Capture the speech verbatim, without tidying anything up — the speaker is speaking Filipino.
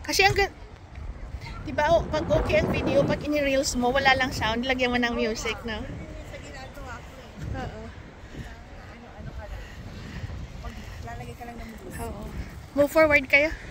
Kasi ang gan... Diba, oh, pag okay ang video, pag ini-reels mo, wala lang sound, lagyan mo ng music, no? Sa ginagawa ko eh. Oo. Ano-ano ka lang. Pag lalagay ka lang ng music. Oo. Move forward kayo.